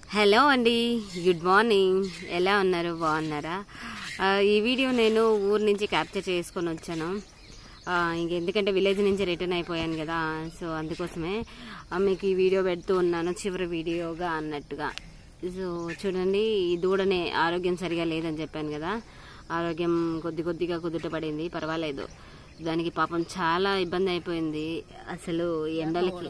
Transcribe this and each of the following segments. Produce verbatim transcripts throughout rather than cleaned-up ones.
Hello అండి, good morning. ఎలా ఉన్నారు? బాగున్నారా? ఈ వీడియో నేను ఊరు నుంచి క్యాప్చర్ చేసుకొని వచ్చాను. ఇంకెందుకంటే విలేజ్ నుంచి రిటర్న్ అయిపోయాను కదా, సో అందుకోసమే మీకు ఈ వీడియో పెడుతూ ఉన్నాను, చివరి వీడియోగా అన్నట్టుగా. సో చూడండి, ఈ దూడనే ఆరోగ్యం సరిగా లేదని చెప్పాను కదా, ఆరోగ్యం కొద్ది కొద్దిగా కుదుట పడింది, పర్వాలేదు. దానికి పాపం చాలా ఇబ్బంది అయిపోయింది. అసలు ఎండలకి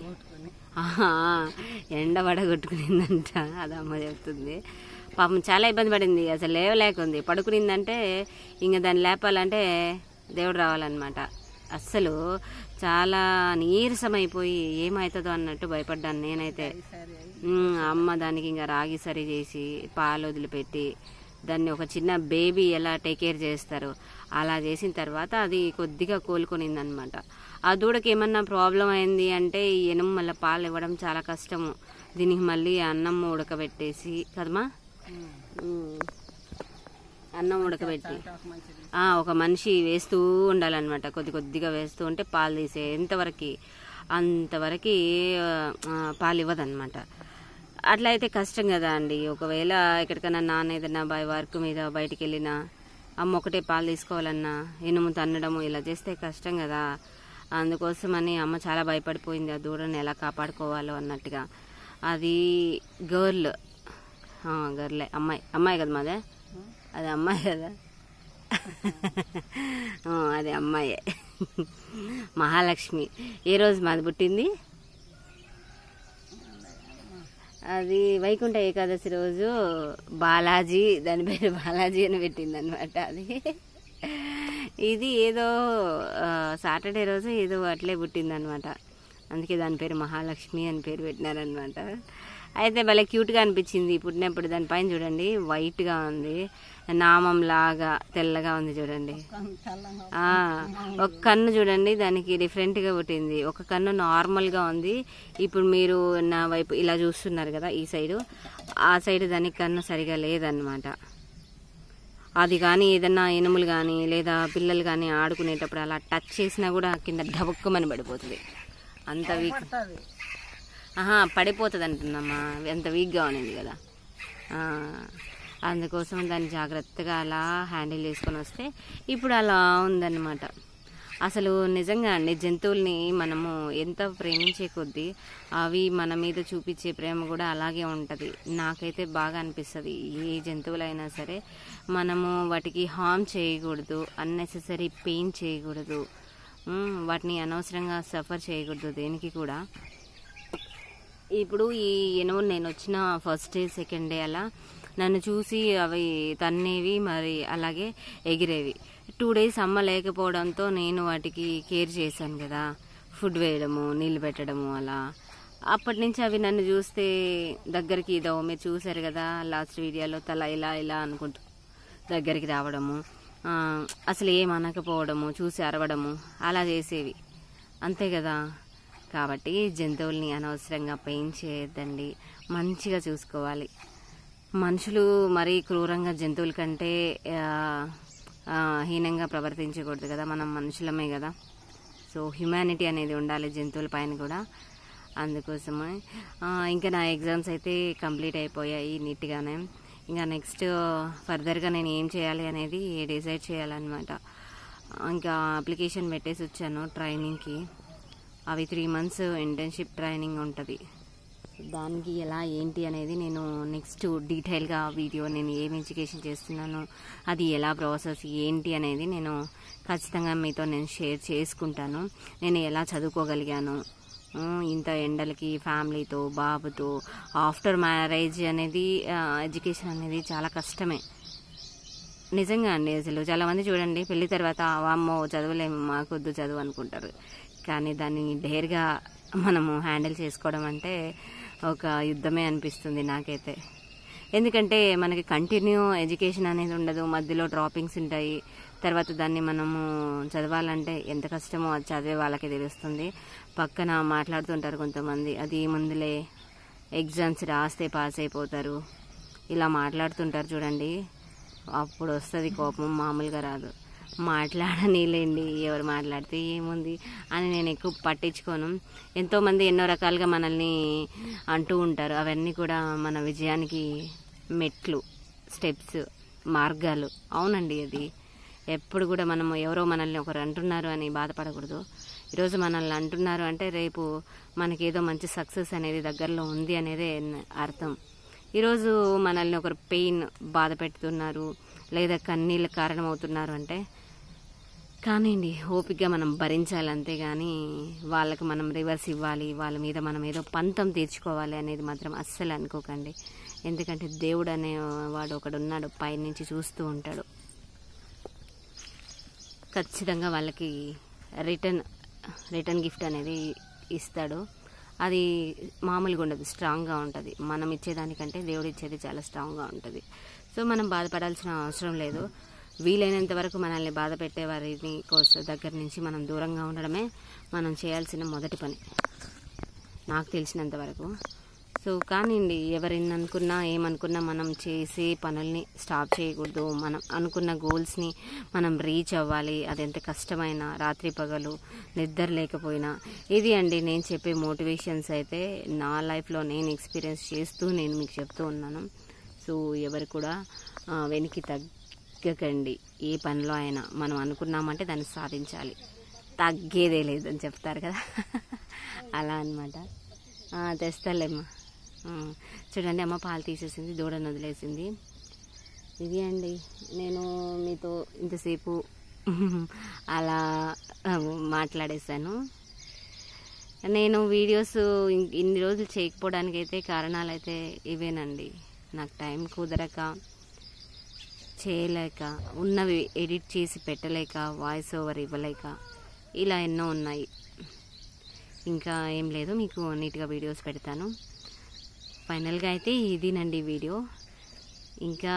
ఎండ వడగొట్టుకునిందంట, అది అమ్మ చెప్తుంది. పాపం చాలా ఇబ్బంది పడింది, అసలు లేవలేకుంది. పడుకునిందంటే ఇంక దాన్ని లేపాలంటే దేవుడు రావాలన్నమాట. అస్సలు చాలా నీరసం అయిపోయి ఏమవుతుందో అన్నట్టు భయపడ్డాను నేనైతే. అమ్మ దానికి ఇంకా రాగి సరి చేసి పాలు వదిలిపెట్టి దాన్ని ఒక చిన్న బేబీ ఎలా టేక్ కేర్ చేస్తారు అలా చేసిన తర్వాత అది కొద్దిగా కోలుకొనింది అనమాట. ఆ దూడకి ఏమన్నా ప్రాబ్లం అయింది అంటే ఈ ఎనుము మళ్ళీ పాలు ఇవ్వడం చాలా కష్టము. దీనికి మళ్ళీ అన్నం ఉడకబెట్టేసి కదమ్మా, అన్నం ఉడకబెట్టి ఒక మనిషి వేస్తూ ఉండాలన్నమాట. కొద్ది కొద్దిగా వేస్తూ ఉంటే పాలు తీసే ఎంతవరకు అంతవరకు పాలు ఇవ్వదన్నమాట. అట్లా అయితే కష్టం కదా అండి. ఒకవేళ ఎక్కడికైనా నాన్న ఏదైనా బై వర్క్ మీద బయటికి వెళ్ళినా అమ్మ ఒకటే పాలు తీసుకోవాలన్నా ఎనుము తన్నడము ఇలా చేస్తే కష్టం కదా. అందుకోసమని అమ్మ చాలా భయపడిపోయింది, ఆ దూడని ఎలా కాపాడుకోవాలో అన్నట్టుగా. అది గర్ల్ గర్లే అమ్మాయి అమ్మాయి కదా మాదే, అది అమ్మాయి కదా, అది అమ్మాయే. మహాలక్ష్మి. ఏ రోజు మాది పుట్టింది? అది వైకుంఠ ఏకాదశి రోజు బాలాజీ, దాని పేరు బాలాజీ అని పెట్టింది అనమాట. అది ఇది ఏదో సాటర్డే రోజు ఏదో అట్లే పుట్టింది అనమాట, అందుకే దాని పేరు మహాలక్ష్మి అని పేరు పెట్టినారనమాట. అయితే భలే క్యూట్గా అనిపించింది పుట్టినప్పుడు. దానిపైన చూడండి వైట్గా ఉంది, నామం లాగా తెల్లగా ఉంది చూడండి. ఒక కన్ను చూడండి దానికి డిఫరెంట్గా పుట్టింది, ఒక కన్ను నార్మల్గా ఉంది. ఇప్పుడు మీరు నా వైపు ఇలా చూస్తున్నారు కదా, ఈ సైడు ఆ సైడ్ దానికి కన్ను సరిగా లేదన్నమాట. అది కానీ ఏదన్నా ఎనుములు కానీ లేదా పిల్లలు కానీ ఆడుకునేటప్పుడు అలా టచ్ చేసినా కూడా కింద డబుక్కమని పడిపోతుంది, అంత వీక్. ఆహా పడిపోతుంది అంటున్నామ్మా, ఎంత వీక్గా ఉన్నది కదా. అందుకోసం దాన్ని జాగ్రత్తగా అలా హ్యాండిల్ చేసుకొని వస్తే ఇప్పుడు అలా ఉందన్నమాట. అసలు నిజంగా అండి, జంతువుల్ని మనము ఎంత ప్రేమించే కొద్దీ అవి మన మీద చూపించే ప్రేమ కూడా అలాగే ఉంటుంది. నాకైతే బాగా అనిపిస్తుంది. ఏ జంతువులైనా సరే మనము వాటికి హార్మ్ చేయకూడదు, అన్నెసెసరీ పెయిన్ చేయకూడదు, వాటిని అనవసరంగా సఫర్ చేయకూడదు దేనికి కూడా. ఇప్పుడు ఈ ఎనుము నేను వచ్చిన ఫస్ట్ డే సెకండ్ డే అలా నన్ను చూసి అవి తన్నేవి, మరి అలాగే ఎగిరేవి. టూ డేస్ అమ్మ లేకపోవడంతో నేను వాటికి కేర్ చేశాను కదా, ఫుడ్ వేయడము, నీళ్ళు పెట్టడము అలా. అప్పటి నుంచి అవి నన్ను చూస్తే దగ్గరికి ఇదో మీరు చూసారు కదా లాస్ట్ వీడియోలో, తల ఇలా ఇలా అనుకుంటూ దగ్గరికి రావడము, అసలు ఏం అనకపోవడము, చూసి అరవడము అలా చేసేవి, అంతే కదా. కాబట్టి జంతువుల్ని అనవసరంగా పెయిన్ చేయొద్దండి, మంచిగా చూసుకోవాలి. మనుషులు మరీ క్రూరంగా జంతువుల కంటే హీనంగా ప్రవర్తించకూడదు కదా, మనం మనుషులమే కదా. సో హ్యుమానిటీ అనేది ఉండాలి జంతువుల పైన కూడా. అందుకోసమే ఇంకా నా ఎగ్జామ్స్ అయితే కంప్లీట్ అయిపోయాయి నీట్గానే. ఇంకా నెక్స్ట్ ఫర్దర్గా నేను ఏం చేయాలి అనేది డిసైడ్ చేయాలన్నమాట. ఇంకా అప్లికేషన్ పెట్టేసి వచ్చాను ట్రైనింగ్కి. అవి త్రీ మంత్స్ ఇంటర్న్షిప్ ట్రైనింగ్ ఉంటుంది. దానికి ఎలా ఏంటి అనేది నేను నెక్స్ట్ డీటెయిల్గా వీడియో, నేను ఏం ఎడ్యుకేషన్ చేస్తున్నాను, అది ఎలా ప్రాసెస్ ఏంటి అనేది నేను ఖచ్చితంగా మీతో నేను షేర్ చేసుకుంటాను. నేను ఎలా చదువుకోగలిగాను ఇంత ఎండలకి, ఫ్యామిలీతో, బాబుతో. ఆఫ్టర్ మ్యారేజ్ అనేది ఎడ్యుకేషన్ అనేది చాలా కష్టమే నిజంగా అండి. అసలు చాలామంది చూడండి పెళ్లి తర్వాత అమ్మో చదవలేము, మాకొద్దు చదువు అనుకుంటారు. కానీ దాన్ని డేర్గా మనము హ్యాండిల్ చేసుకోవడం అంటే ఒక యుద్ధమే అనిపిస్తుంది నాకైతే. ఎందుకంటే మనకి కంటిన్యూ ఎడ్యుకేషన్ అనేది ఉండదు, మధ్యలో డ్రాపింగ్స్ ఉంటాయి. తర్వాత దాన్ని మనము చదవాలంటే ఎంత కష్టమో అది చదివే వాళ్ళకే తెలుస్తుంది. పక్కన మాట్లాడుతుంటారు కొంతమంది, అది ముందులే ఎగ్జామ్స్ రాస్తే పాస్ అయిపోతారు ఇలా మాట్లాడుతుంటారు చూడండి. అప్పుడు వస్తుంది కోపం, మామూలుగా రాదు. మాట్లాడనీలేండి, ఎవరు మాట్లాడితే ఏముంది అని నేను ఎక్కువ పట్టించుకోను. ఎంతోమంది ఎన్నో రకాలుగా మనల్ని అంటూ ఉంటారు. అవన్నీ కూడా మన విజయానికి మెట్లు, స్టెప్స్, మార్గాలు. అవునండి, అది ఎప్పుడు కూడా మనము ఎవరో మనల్ని ఒకరు అంటున్నారు అని బాధపడకూడదు. ఈరోజు మనల్ని అంటున్నారు అంటే రేపు మనకి ఏదో మంచి సక్సెస్ అనేది దగ్గరలో ఉంది అనేదే అర్థం. ఈరోజు మనల్ని ఒకరు పెయిన్ బాధ పెడుతున్నారు లేదా కన్నీళ్ళ కారణం అవుతున్నారు అంటే కానివ్వండి, ఓపికగా మనం భరించాలి. అంతేగాని వాళ్ళకి మనం రివర్స్ ఇవ్వాలి, వాళ్ళ మీద మనం ఏదో పంతం తీర్చుకోవాలి అనేది మాత్రం అస్సలు అనుకోకండి. ఎందుకంటే దేవుడు అనేవాడు ఒకడు ఉన్నాడు, పైనుంచి చూస్తూ ఉంటాడు. ఖచ్చితంగా వాళ్ళకి రిటర్న్ రిటర్న్ గిఫ్ట్ అనేది ఇస్తాడు. అది మామూలుగా ఉండదు, స్ట్రాంగ్గా ఉంటుంది. మనం ఇచ్చేదానికంటే దేవుడు ఇచ్చేది చాలా స్ట్రాంగ్గా ఉంటుంది. సో మనం బాధపడాల్సిన అవసరం లేదు. వీలైనంత వరకు మనల్ని బాధ పెట్టే వారిని కోసం దగ్గర నుంచి మనం దూరంగా ఉండడమే మనం చేయాల్సిన మొదటి పని, నాకు తెలిసినంత వరకు. సో కానివ్వండి, ఎవరిని అనుకున్నా ఏమనుకున్నా మనం చేసే పనుల్ని స్టాప్ చేయకూడదు. మనం అనుకున్న గోల్స్ని మనం రీచ్ అవ్వాలి. అది ఎంత కష్టమైనా, రాత్రి పగలు నిద్ర లేకపోయినా. ఇది అండి నేను చెప్పే మోటివేషన్స్ అయితే నా లైఫ్లో నేను ఎక్స్పీరియన్స్ చేస్తూ నేను మీకు చెప్తూ ఉన్నాను. సో ఎవరు కూడా వెనక్కి తగ్గకండి. ఏ పనిలో అయినా మనం అనుకున్నామంటే దాన్ని సాధించాలి, తగ్గేదే లేదని చెప్తారు కదా, అలా అనమాట. తెస్తాలేమ్మా. చూడండి, అమ్మ పాలు తీసేసింది, దూడను వదిలేసింది. ఇది అండి, నేను మీతో ఇంతసేపు అలా మాట్లాడేశాను. నేను వీడియోస్ ఇన్ని రోజులు చేయకపోవడానికి అయితే కారణాలు అయితే ఇవేనండి. నాకు టైం కుదరక, చేయలేక, ఉన్నవి ఎడిట్ చేసి పెట్టలేక, వాయిస్ ఓవర్ ఇవ్వలేక, ఇలా ఎన్నో ఉన్నాయి. ఇంకా ఏం లేదు, మీకు నీట్గా వీడియోస్ పెడతాను. ఫైనల్గా అయితే ఇదేనండి వీడియో. ఇంకా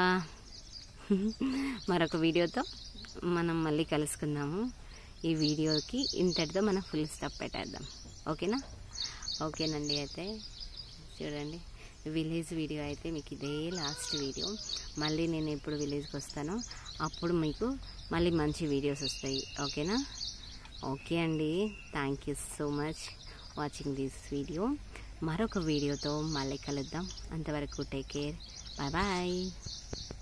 మరొక వీడియోతో మనం మళ్ళీ కలుసుకుందాము. ఈ వీడియోకి ఇంతటితో మనం ఫుల్ స్టాప్ పెట్టేద్దాం. ఓకేనా? ఓకేనండి. అయితే చూడండి, విలేజ్ వీడియో అయితే మీకు ఇదే లాస్ట్ వీడియో. మళ్ళీ నేను ఎప్పుడు విలేజ్కి వస్తానో అప్పుడు మీకు మళ్ళీ మంచి వీడియోస్ వస్తాయి. ఓకేనా? ఓకే అండి, thank you so much watching this video. మరొక వీడియోతో మళ్ళీ కలుద్దాం. అంతవరకు టేక్ కేర్, బాయ్ బాయ్.